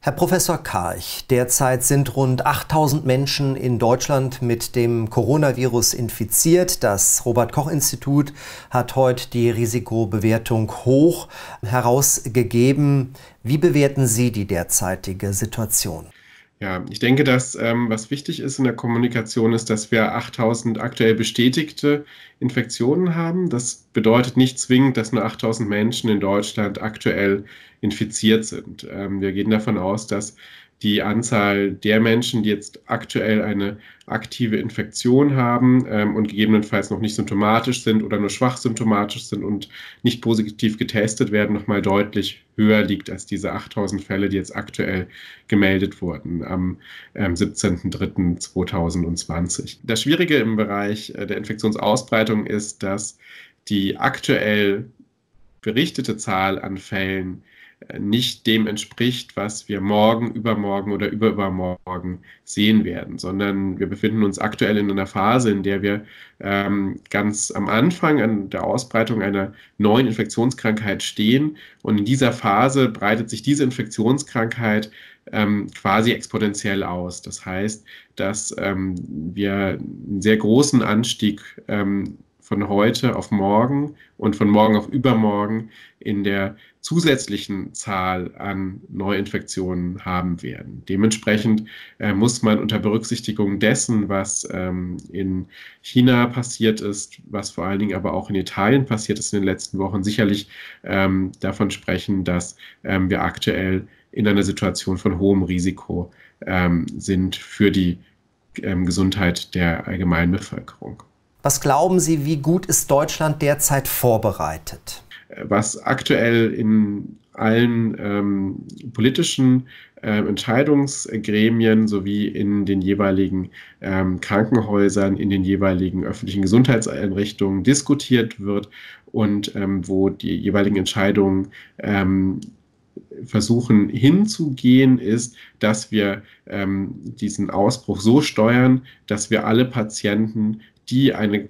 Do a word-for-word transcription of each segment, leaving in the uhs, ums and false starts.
Herr Professor Karch, derzeit sind rund achttausend Menschen in Deutschland mit dem Coronavirus infiziert. Das Robert-Koch-Institut hat heute die Risikobewertung hoch herausgegeben. Wie bewerten Sie die derzeitige Situation? Ja, ich denke, dass ähm, was wichtig ist in der Kommunikation ist, dass wir achttausend aktuell bestätigte Infektionen haben. Das bedeutet nicht zwingend, dass nur achttausend Menschen in Deutschland aktuell infiziert sind. Ähm, wir gehen davon aus, dass die Anzahl der Menschen, die jetzt aktuell eine aktive Infektion haben ähm, und gegebenenfalls noch nicht symptomatisch sind oder nur schwach symptomatisch sind und nicht positiv getestet werden, nochmal deutlich höher liegt als diese achttausend Fälle, die jetzt aktuell gemeldet wurden am ähm, siebzehnten dritten zweitausendzwanzig. Das Schwierige im Bereich äh, der Infektionsausbreitung ist, dass die aktuell berichtete Zahl an Fällen nicht dem entspricht, was wir morgen, übermorgen oder überübermorgen sehen werden, sondern wir befinden uns aktuell in einer Phase, in der wir ähm, ganz am Anfang an der Ausbreitung einer neuen Infektionskrankheit stehen. Und in dieser Phase breitet sich diese Infektionskrankheit ähm, quasi exponentiell aus. Das heißt, dass ähm, wir einen sehr großen Anstieg ähm, von heute auf morgen und von morgen auf übermorgen in der zusätzlichen Zahl an Neuinfektionen haben werden. Dementsprechend äh, muss man unter Berücksichtigung dessen, was ähm, in China passiert ist, was vor allen Dingen aber auch in Italien passiert ist in den letzten Wochen, sicherlich ähm, davon sprechen, dass ähm, wir aktuell in einer Situation von hohem Risiko ähm, sind für die ähm, Gesundheit der allgemeinen Bevölkerung. Was glauben Sie, wie gut ist Deutschland derzeit vorbereitet? Was aktuell in allen ähm, politischen äh, Entscheidungsgremien sowie in den jeweiligen ähm, Krankenhäusern, in den jeweiligen öffentlichen Gesundheitseinrichtungen diskutiert wird und ähm, wo die jeweiligen Entscheidungen ähm, versuchen hinzugehen, ist, dass wir ähm, diesen Ausbruch so steuern, dass wir alle Patienten, die eine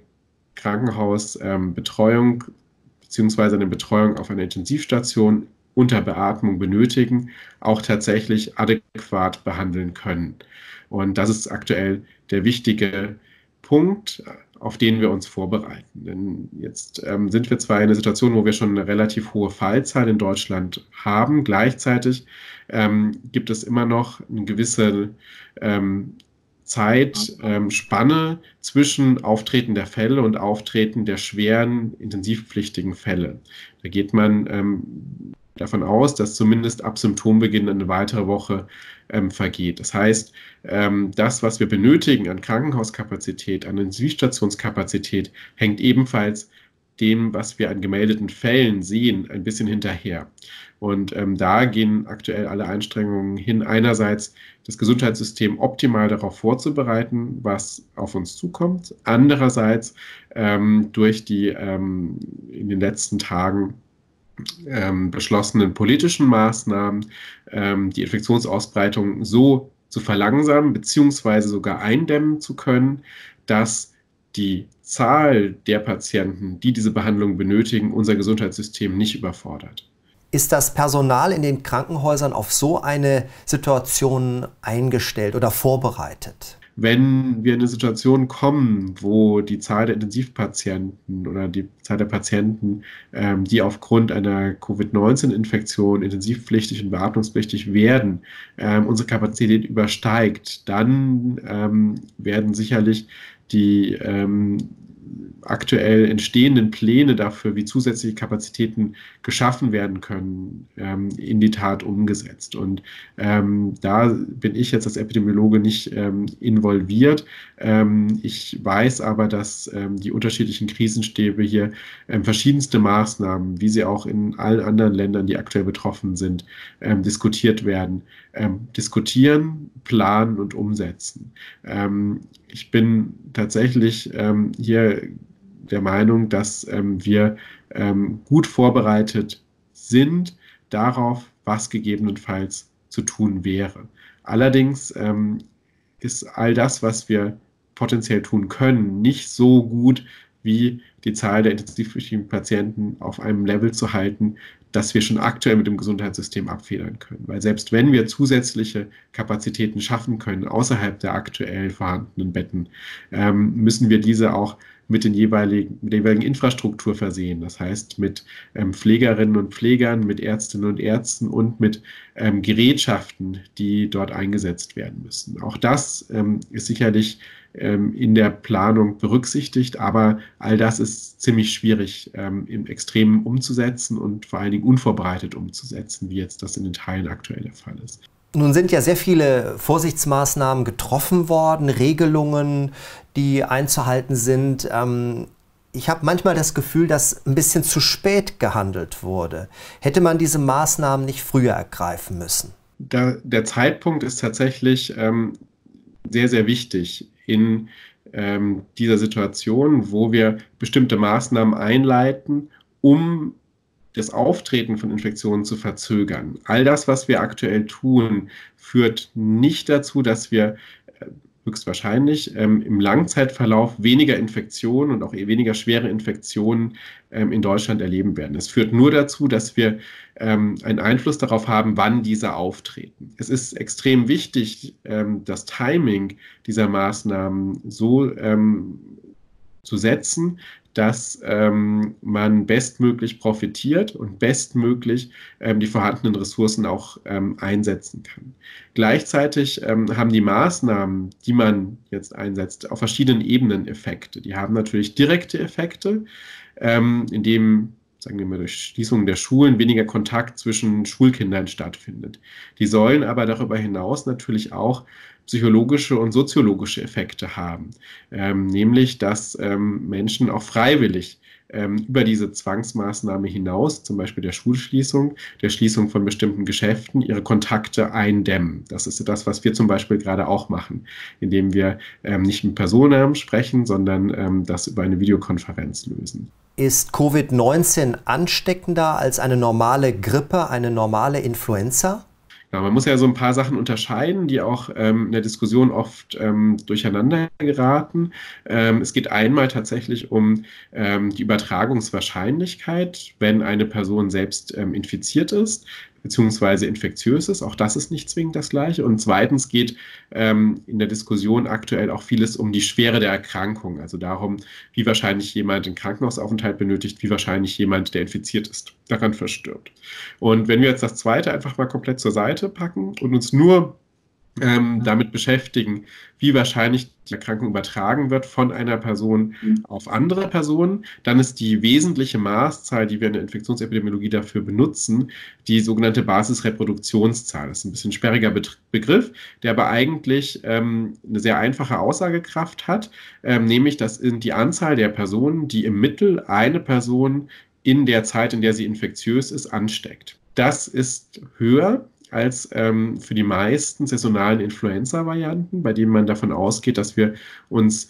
Krankenhausbetreuung ähm, beziehungsweise eine Betreuung auf einer Intensivstation unter Beatmung benötigen, auch tatsächlich adäquat behandeln können. Und das ist aktuell der wichtige Punkt, auf den wir uns vorbereiten. Denn jetzt ähm, sind wir zwar in einer Situation, wo wir schon eine relativ hohe Fallzahl in Deutschland haben. Gleichzeitig ähm, gibt es immer noch eine gewisse ähm, Zeitspanne ähm, zwischen Auftreten der Fälle und Auftreten der schweren, intensivpflichtigen Fälle. Da geht man ähm, davon aus, dass zumindest ab Symptombeginn eine weitere Woche ähm, vergeht. Das heißt, ähm, das, was wir benötigen an Krankenhauskapazität, an Intensivstationskapazität, hängt ebenfalls dem, was wir an gemeldeten Fällen sehen, ein bisschen hinterher. Und ähm, da gehen aktuell alle Anstrengungen hin, einerseits das Gesundheitssystem optimal darauf vorzubereiten, was auf uns zukommt, andererseits ähm, durch die ähm, in den letzten Tagen ähm, beschlossenen politischen Maßnahmen ähm, die Infektionsausbreitung so zu verlangsamen beziehungsweise sogar eindämmen zu können, dass die Zahl der Patienten, die diese Behandlung benötigen, unser Gesundheitssystem nicht überfordert. Ist das Personal in den Krankenhäusern auf so eine Situation eingestellt oder vorbereitet? Wenn wir in eine Situation kommen, wo die Zahl der Intensivpatienten oder die Zahl der Patienten, ähm, die aufgrund einer Covid neunzehn Infektion intensivpflichtig und beatmungspflichtig werden, ähm, unsere Kapazität übersteigt, dann ähm, werden sicherlich die ähm, aktuell entstehenden Pläne dafür, wie zusätzliche Kapazitäten geschaffen werden können, ähm, in die Tat umgesetzt. Und ähm, da bin ich jetzt als Epidemiologe nicht ähm, involviert. Ähm, ich weiß aber, dass ähm, die unterschiedlichen Krisenstäbe hier ähm, verschiedenste Maßnahmen, wie sie auch in allen anderen Ländern, die aktuell betroffen sind, ähm, diskutiert werden. Ähm, diskutieren, planen und umsetzen. Ähm, ich bin tatsächlich ähm, hier der Meinung, dass ähm, wir ähm, gut vorbereitet sind darauf, was gegebenenfalls zu tun wäre. Allerdings ähm, ist all das, was wir potenziell tun können, nicht so gut wie die Zahl der intensivpflichtigen Patienten auf einem Level zu halten, das wir schon aktuell mit dem Gesundheitssystem abfedern können. Weil selbst wenn wir zusätzliche Kapazitäten schaffen können, außerhalb der aktuell vorhandenen Betten, ähm, müssen wir diese auch mit, den jeweiligen, mit der jeweiligen Infrastruktur versehen. Das heißt mit ähm, Pflegerinnen und Pflegern, mit Ärztinnen und Ärzten und mit ähm, Gerätschaften, die dort eingesetzt werden müssen. Auch das ähm, ist sicherlich ähm, in der Planung berücksichtigt, aber all das ist ziemlich schwierig ähm, im Extremen umzusetzen und vor allen Dingen unvorbereitet umzusetzen, wie jetzt das in den Teilen aktuell der Fall ist. Nun sind ja sehr viele Vorsichtsmaßnahmen getroffen worden, Regelungen, die einzuhalten sind. Ähm, ich habe manchmal das Gefühl, dass ein bisschen zu spät gehandelt wurde. Hätte man diese Maßnahmen nicht früher ergreifen müssen? Da, der Zeitpunkt ist tatsächlich ähm, sehr, sehr wichtig in ähm, dieser Situation, wo wir bestimmte Maßnahmen einleiten, um das Auftreten von Infektionen zu verzögern. All das, was wir aktuell tun, führt nicht dazu, dass wir äh, höchstwahrscheinlich ähm, im Langzeitverlauf weniger Infektionen und auch weniger schwere Infektionen ähm, in Deutschland erleben werden. Es führt nur dazu, dass wir ähm, einen Einfluss darauf haben, wann diese auftreten. Es ist extrem wichtig, ähm, das Timing dieser Maßnahmen so ähm, zu setzen, dass ähm, man bestmöglich profitiert und bestmöglich ähm, die vorhandenen Ressourcen auch ähm, einsetzen kann. Gleichzeitig ähm, haben die Maßnahmen, die man jetzt einsetzt, auf verschiedenen Ebenen Effekte. Die haben natürlich direkte Effekte, ähm, indem, sagen wir mal, durch Schließung der Schulen weniger Kontakt zwischen Schulkindern stattfindet. Die sollen aber darüber hinaus natürlich auch psychologische und soziologische Effekte haben, ähm, nämlich dass ähm, Menschen auch freiwillig ähm, über diese Zwangsmaßnahme hinaus, zum Beispiel der Schulschließung, der Schließung von bestimmten Geschäften, ihre Kontakte eindämmen. Das ist das, was wir zum Beispiel gerade auch machen, indem wir ähm, nicht mit Personennamen sprechen, sondern ähm, das über eine Videokonferenz lösen. Ist Covid neunzehn ansteckender als eine normale Grippe, eine normale Influenza? Ja, man muss ja so ein paar Sachen unterscheiden, die auch ähm, in der Diskussion oft ähm, durcheinander geraten. Ähm, es geht einmal tatsächlich um ähm, die Übertragungswahrscheinlichkeit, wenn eine Person selbst ähm, infiziert ist, beziehungsweise infektiös ist. Auch das ist nicht zwingend das Gleiche. Und zweitens geht ähm, in der Diskussion aktuell auch vieles um die Schwere der Erkrankung, also darum, wie wahrscheinlich jemand einen Krankenhausaufenthalt benötigt, wie wahrscheinlich jemand, der infiziert ist, daran verstirbt. Und wenn wir jetzt das Zweite einfach mal komplett zur Seite packen und uns nur ähm, damit beschäftigen, wie wahrscheinlich die Erkrankung übertragen wird von einer Person auf andere Personen, dann ist die wesentliche Maßzahl, die wir in der Infektionsepidemiologie dafür benutzen, die sogenannte Basisreproduktionszahl. Das ist ein bisschen ein sperriger Be- Begriff, der aber eigentlich ähm, eine sehr einfache Aussagekraft hat, ähm, nämlich das sind die Anzahl der Personen, die im Mittel eine Person in der Zeit, in der sie infektiös ist, ansteckt. Das ist höher als ähm, für die meisten saisonalen Influenza-Varianten, bei denen man davon ausgeht, dass wir uns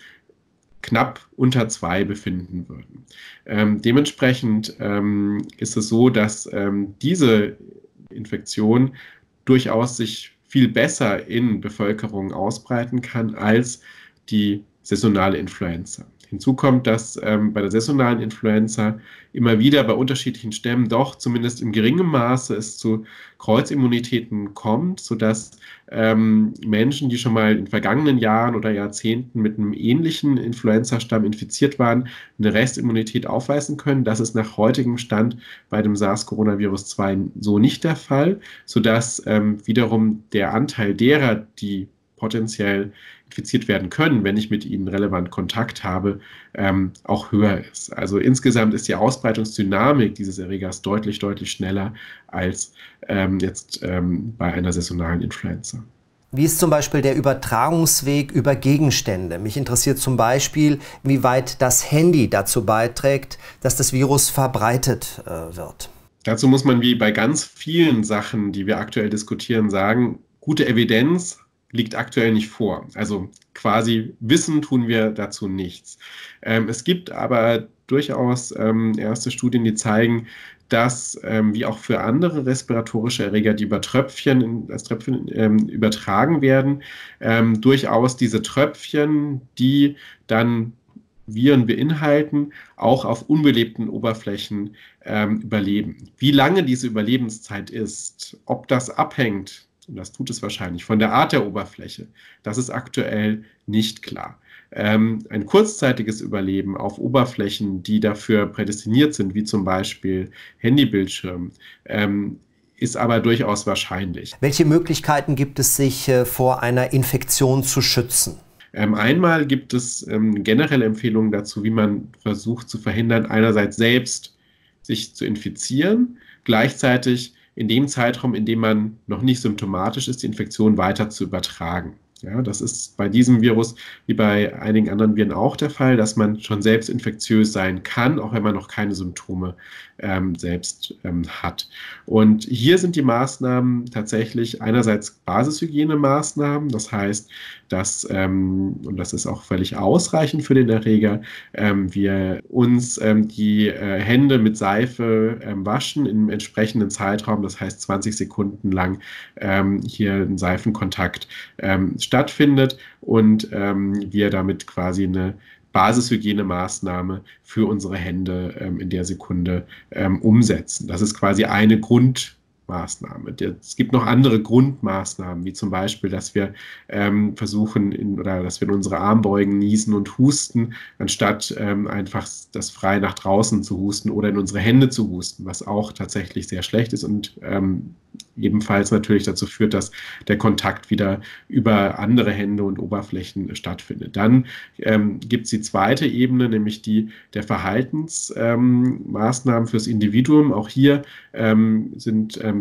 knapp unter zwei befinden würden. Ähm, dementsprechend ähm, ist es so, dass ähm, diese Infektion durchaus sich viel besser in Bevölkerung ausbreiten kann als die saisonale Influenza. Hinzu kommt, dass ähm, bei der saisonalen Influenza immer wieder bei unterschiedlichen Stämmen doch zumindest im geringen Maße es zu Kreuzimmunitäten kommt, sodass ähm, Menschen, die schon mal in vergangenen Jahren oder Jahrzehnten mit einem ähnlichen Influenza-Stamm infiziert waren, eine Restimmunität aufweisen können. Das ist nach heutigem Stand bei dem SARS-Coronavirus zwei so nicht der Fall, sodass ähm, wiederum der Anteil derer, die potenziell infiziert werden können, wenn ich mit ihnen relevant Kontakt habe, ähm, auch höher ist. Also insgesamt ist die Ausbreitungsdynamik dieses Erregers deutlich, deutlich schneller als ähm, jetzt ähm, bei einer saisonalen Influenza. Wie ist zum Beispiel der Übertragungsweg über Gegenstände? Mich interessiert zum Beispiel, wie weit das Handy dazu beiträgt, dass das Virus verbreitet äh, wird. Dazu muss man wie bei ganz vielen Sachen, die wir aktuell diskutieren, sagen, gute Evidenz liegt aktuell nicht vor. Also quasi wissen tun wir dazu nichts. Ähm, es gibt aber durchaus ähm, erste Studien, die zeigen, dass, ähm, wie auch für andere respiratorische Erreger, die über Tröpfchen, als Tröpfchen ähm, übertragen werden, ähm, durchaus diese Tröpfchen, die dann Viren beinhalten, auch auf unbelebten Oberflächen ähm, überleben. Wie lange diese Überlebenszeit ist, ob das abhängt, und das tut es wahrscheinlich, von der Art der Oberfläche, das ist aktuell nicht klar. Ähm, ein kurzzeitiges Überleben auf Oberflächen, die dafür prädestiniert sind, wie zum Beispiel Handybildschirm, ähm, ist aber durchaus wahrscheinlich. Welche Möglichkeiten gibt es, sich äh, vor einer Infektion zu schützen? Ähm, einmal gibt es ähm, generelle Empfehlungen dazu, wie man versucht zu verhindern, einerseits selbst sich zu infizieren, gleichzeitig in dem Zeitraum, in dem man noch nicht symptomatisch ist, die Infektion weiter zu übertragen. Ja, das ist bei diesem Virus wie bei einigen anderen Viren auch der Fall, dass man schon selbst infektiös sein kann, auch wenn man noch keine Symptome ähm, selbst ähm, hat. Und hier sind die Maßnahmen tatsächlich einerseits Basishygienemaßnahmen, das heißt, dass, ähm, und das ist auch völlig ausreichend für den Erreger, ähm, wir uns ähm, die äh, Hände mit Seife ähm, waschen im entsprechenden Zeitraum, das heißt zwanzig Sekunden lang ähm, hier ein Seifenkontakt ähm, stattfindet und ähm, wir damit quasi eine Basishygienemaßnahme für unsere Hände ähm, in der Sekunde ähm, umsetzen. Das ist quasi eine Grundmaßnahme. Es gibt noch andere Grundmaßnahmen, wie zum Beispiel, dass wir ähm, versuchen, in, oder dass wir in unsere Armbeugen niesen und husten, anstatt ähm, einfach das frei nach draußen zu husten oder in unsere Hände zu husten, was auch tatsächlich sehr schlecht ist und ähm, ebenfalls natürlich dazu führt, dass der Kontakt wieder über andere Hände und Oberflächen stattfindet. Dann ähm, gibt es die zweite Ebene, nämlich die der Verhaltensmaßnahmen ähm, fürs Individuum. Auch hier ähm, sind ähm,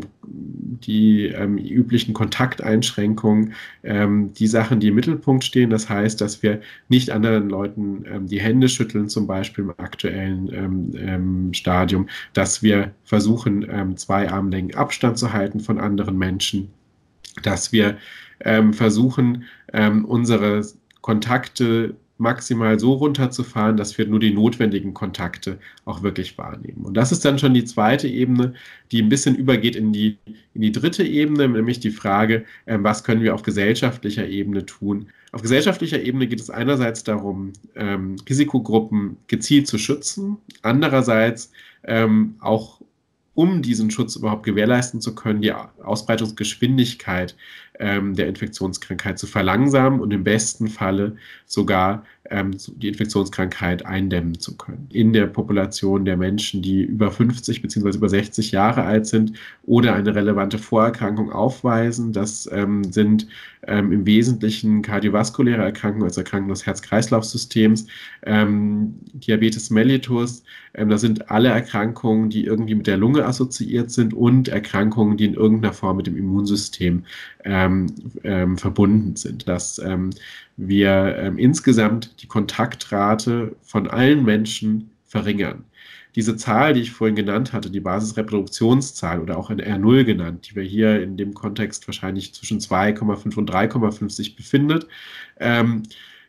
die ähm, üblichen Kontakteinschränkungen ähm, die Sachen, die im Mittelpunkt stehen. Das heißt, dass wir nicht anderen Leuten ähm, die Hände schütteln, zum Beispiel im aktuellen ähm, ähm, Stadium, dass wir versuchen, ähm, zwei Armlängen Abstand zu halten von anderen Menschen, dass wir ähm, versuchen, ähm, unsere Kontakte maximal so runterzufahren, dass wir nur die notwendigen Kontakte auch wirklich wahrnehmen. Und das ist dann schon die zweite Ebene, die ein bisschen übergeht in die, in die dritte Ebene, nämlich die Frage, ähm, was können wir auf gesellschaftlicher Ebene tun. Auf gesellschaftlicher Ebene geht es einerseits darum, ähm, Risikogruppen gezielt zu schützen, andererseits ähm, auch um diesen Schutz überhaupt gewährleisten zu können, die Ausbreitungsgeschwindigkeit ähm, der Infektionskrankheit zu verlangsamen und im besten Falle sogar ähm, die Infektionskrankheit eindämmen zu können. In der Population der Menschen, die über fünfzig bzw. über sechzig Jahre alt sind oder eine relevante Vorerkrankung aufweisen, das ähm, sind ähm, im Wesentlichen kardiovaskuläre Erkrankungen, also Erkrankungen des Herz-Kreislauf-Systems, ähm, Diabetes mellitus, ähm, das sind alle Erkrankungen, die irgendwie mit der Lunge assoziiert sind und Erkrankungen, die in irgendeiner Form mit dem Immunsystem ähm, ähm, verbunden sind. Dass ähm, wir ähm, insgesamt die Kontaktrate von allen Menschen verringern. Diese Zahl, die ich vorhin genannt hatte, die Basisreproduktionszahl oder auch eine R null genannt, die wir hier in dem Kontext wahrscheinlich zwischen zwei Komma fünf und drei Komma fünf sich befindet, ähm,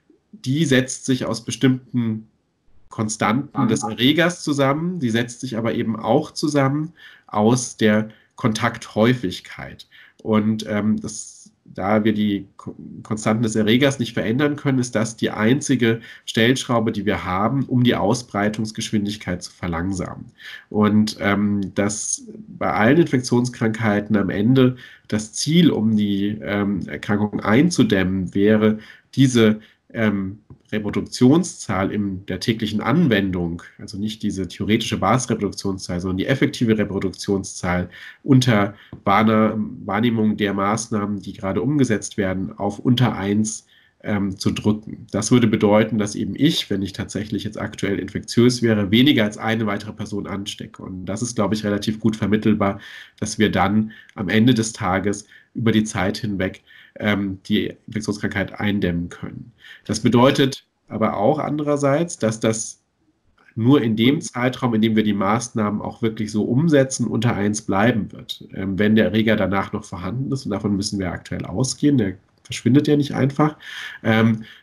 die setzt sich aus bestimmten Konstanten des Erregers zusammen, die setzt sich aber eben auch zusammen aus der Kontakthäufigkeit. Und ähm, das, da wir die Konstanten des Erregers nicht verändern können, ist das die einzige Stellschraube, die wir haben, um die Ausbreitungsgeschwindigkeit zu verlangsamen. Und ähm, dass bei allen Infektionskrankheiten am Ende das Ziel, um die ähm, Erkrankung einzudämmen, wäre, diese ähm, Reproduktionszahl in der täglichen Anwendung, also nicht diese theoretische Basisreproduktionszahl, sondern die effektive Reproduktionszahl unter Wahrnehmung der Maßnahmen, die gerade umgesetzt werden, auf unter eins ähm, zu drücken. Das würde bedeuten, dass eben ich, wenn ich tatsächlich jetzt aktuell infektiös wäre, weniger als eine weitere Person anstecke. Und das ist, glaube ich, relativ gut vermittelbar, dass wir dann am Ende des Tages über die Zeit hinweg ähm, die Infektionskrankheit eindämmen können. Das bedeutet aber auch andererseits, dass das nur in dem Zeitraum, in dem wir die Maßnahmen auch wirklich so umsetzen, unter eins bleiben wird. Ähm, wenn der Erreger danach noch vorhanden ist, und davon müssen wir aktuell ausgehen, der verschwindet ja nicht einfach, ähm,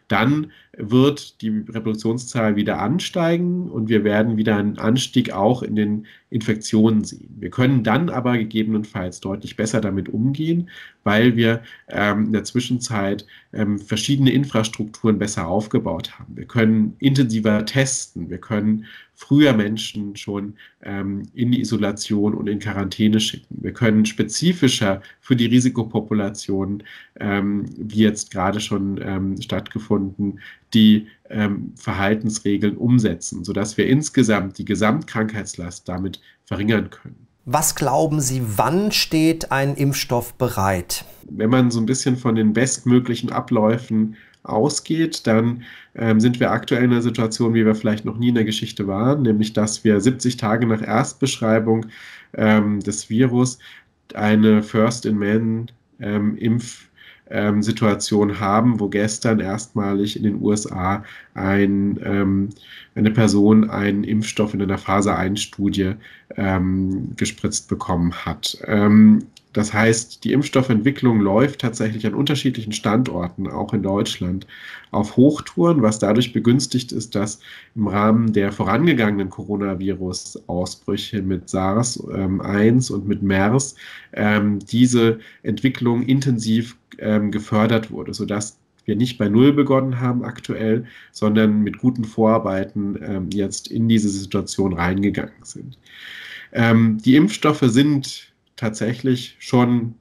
dann wird die Reproduktionszahl wieder ansteigen und wir werden wieder einen Anstieg auch in den Infektionen sehen. Wir können dann aber gegebenenfalls deutlich besser damit umgehen, weil wir ähm, in der Zwischenzeit ähm, verschiedene Infrastrukturen besser aufgebaut haben. Wir können intensiver testen, wir können früher Menschen schon ähm, in die Isolation und in Quarantäne schicken. Wir können spezifischer für die Risikopopulationen, ähm, wie jetzt gerade schon ähm, stattgefunden, die ähm, Verhaltensregeln umsetzen, sodass wir insgesamt die Gesamtkrankheitslast damit verringern können. Was glauben Sie, wann steht ein Impfstoff bereit? Wenn man so ein bisschen von den bestmöglichen Abläufen ausgeht, dann ähm, sind wir aktuell in einer Situation, wie wir vielleicht noch nie in der Geschichte waren, nämlich dass wir siebzig Tage nach Erstbeschreibung ähm, des Virus eine First-in-Man-Impf- Ähm, Situation haben, wo gestern erstmalig in den U S A ein, ähm, eine Person einen Impfstoff in einer Phase eins Studie ähm, gespritzt bekommen hat. Ähm, das heißt, die Impfstoffentwicklung läuft tatsächlich an unterschiedlichen Standorten, auch in Deutschland, auf Hochtouren, was dadurch begünstigt ist, dass im Rahmen der vorangegangenen Coronavirus-Ausbrüche mit SARS eins und mit MERS ähm, diese Entwicklung intensiv ähm, gefördert wurde, sodass wir nicht bei Null begonnen haben aktuell, sondern mit guten Vorarbeiten ähm, jetzt in diese Situation reingegangen sind. Ähm, die Impfstoffe sind tatsächlich schon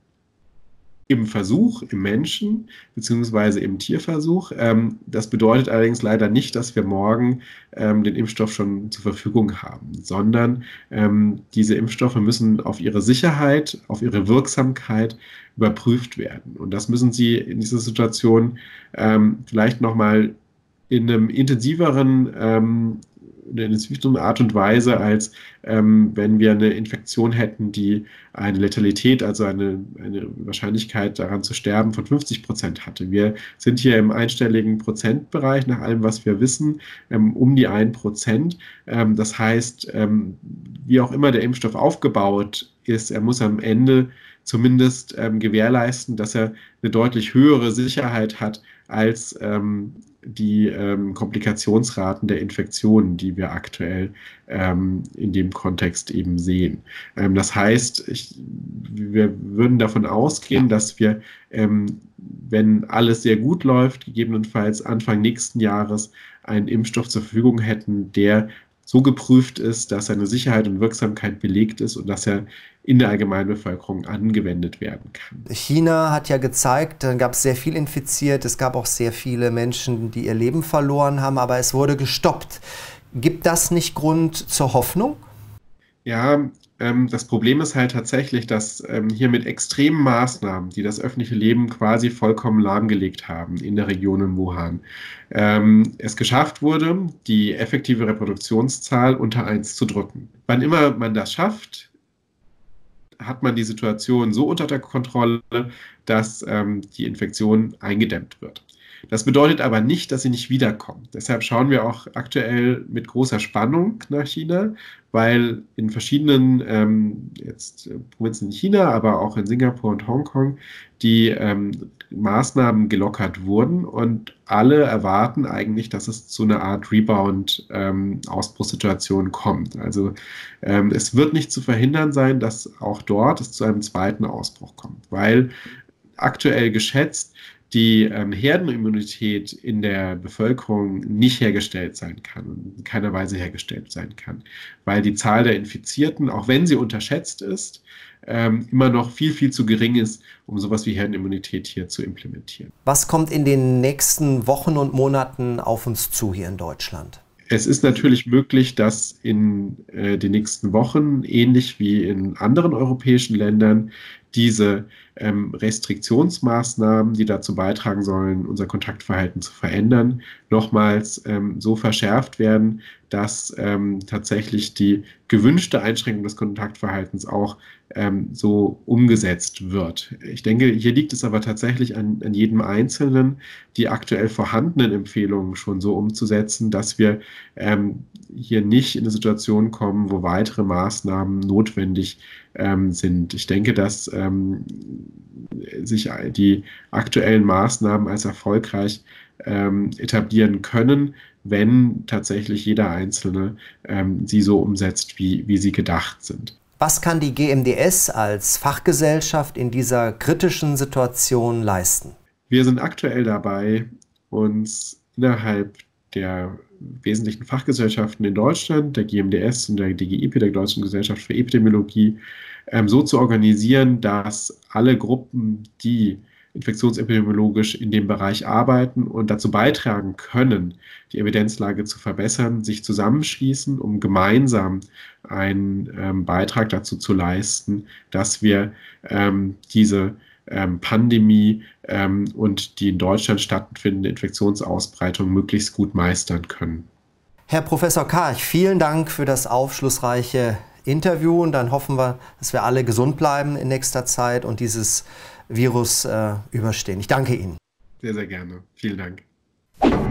im Versuch, im Menschen, beziehungsweise im Tierversuch. Ähm, das bedeutet allerdings leider nicht, dass wir morgen ähm, den Impfstoff schon zur Verfügung haben, sondern ähm, diese Impfstoffe müssen auf ihre Sicherheit, auf ihre Wirksamkeit überprüft werden. Und das müssen Sie in dieser Situation ähm, vielleicht nochmal in einem intensiveren ähm, in einer intensiveren Art und Weise, als ähm, wenn wir eine Infektion hätten, die eine Letalität, also eine, eine Wahrscheinlichkeit daran zu sterben, von fünfzig Prozent hatte. Wir sind hier im einstelligen Prozentbereich, nach allem, was wir wissen, ähm, um die ein Prozent. Ähm, das heißt, ähm, wie auch immer der Impfstoff aufgebaut ist, er muss am Ende zumindest ähm, gewährleisten, dass er eine deutlich höhere Sicherheit hat als ähm, die ähm, Komplikationsraten der Infektionen, die wir aktuell ähm, in dem Kontext eben sehen. Ähm, das heißt, ich, wir würden davon ausgehen, dass wir, ähm, wenn alles sehr gut läuft, gegebenenfalls Anfang nächsten Jahres einen Impfstoff zur Verfügung hätten, der so geprüft ist, dass seine Sicherheit und Wirksamkeit belegt ist und dass er in der Allgemeinbevölkerung angewendet werden kann. China hat ja gezeigt, dann gab es sehr viel infiziert, es gab auch sehr viele Menschen, die ihr Leben verloren haben, aber es wurde gestoppt. Gibt das nicht Grund zur Hoffnung? Ja, ähm, das Problem ist halt tatsächlich, dass ähm, hier mit extremen Maßnahmen, die das öffentliche Leben quasi vollkommen lahmgelegt haben in der Region in Wuhan, ähm, es geschafft wurde, die effektive Reproduktionszahl unter eins zu drücken. Wann immer man das schafft, hat man die Situation so unter der Kontrolle, dass ähm, die Infektion eingedämmt wird. Das bedeutet aber nicht, dass sie nicht wiederkommt. Deshalb schauen wir auch aktuell mit großer Spannung nach China, weil in verschiedenen ähm, jetzt, äh, Provinzen in China, aber auch in Singapur und Hongkong die ähm, Maßnahmen gelockert wurden und alle erwarten eigentlich, dass es zu einer Art Rebound-Ausbruchssituation ähm, kommt. Also ähm, es wird nicht zu verhindern sein, dass auch dort es zu einem zweiten Ausbruch kommt, weil aktuell geschätzt die ähm, Herdenimmunität in der Bevölkerung nicht hergestellt sein kann und in keiner Weise hergestellt sein kann, weil die Zahl der Infizierten, auch wenn sie unterschätzt ist, ähm, immer noch viel, viel zu gering ist, um sowas wie Herdenimmunität hier zu implementieren. Was kommt in den nächsten Wochen und Monaten auf uns zu hier in Deutschland? Es ist natürlich möglich, dass in äh, den nächsten Wochen, ähnlich wie in anderen europäischen Ländern, diese ähm, Restriktionsmaßnahmen, die dazu beitragen sollen, unser Kontaktverhalten zu verändern, nochmals ähm, so verschärft werden, dass ähm, tatsächlich die gewünschte Einschränkung des Kontaktverhaltens auch ähm, so umgesetzt wird. Ich denke, hier liegt es aber tatsächlich an, an jedem Einzelnen, die aktuell vorhandenen Empfehlungen schon so umzusetzen, dass wir ähm, hier nicht in eine Situation kommen, wo weitere Maßnahmen notwendig ähm, sind. Ich denke, dass ähm, sich die aktuellen Maßnahmen als erfolgreich ähm, etablieren können, wenn tatsächlich jeder Einzelne ähm, sie so umsetzt, wie, wie sie gedacht sind. Was kann die G M D S als Fachgesellschaft in dieser kritischen Situation leisten? Wir sind aktuell dabei, uns innerhalb der wesentlichen Fachgesellschaften in Deutschland, der G M D S und der D G E P, der Deutschen Gesellschaft für Epidemiologie, ähm, so zu organisieren, dass alle Gruppen, die infektionsepidemiologisch in dem Bereich arbeiten und dazu beitragen können, die Evidenzlage zu verbessern, sich zusammenschließen, um gemeinsam einen ähm, Beitrag dazu zu leisten, dass wir ähm, diese ähm, Pandemie ähm, und die in Deutschland stattfindende Infektionsausbreitung möglichst gut meistern können. Herr Professor Karch, vielen Dank für das aufschlussreiche Interview und dann hoffen wir, dass wir alle gesund bleiben in nächster Zeit und dieses Virus äh, überstehen. Ich danke Ihnen. Sehr, sehr gerne. Vielen Dank.